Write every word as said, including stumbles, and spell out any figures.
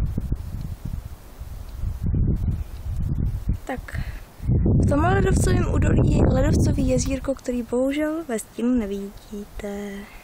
Tak, v tomhle ledovcovém údolí je ledovcový jezírko, který bohužel ve stínu nevidíte.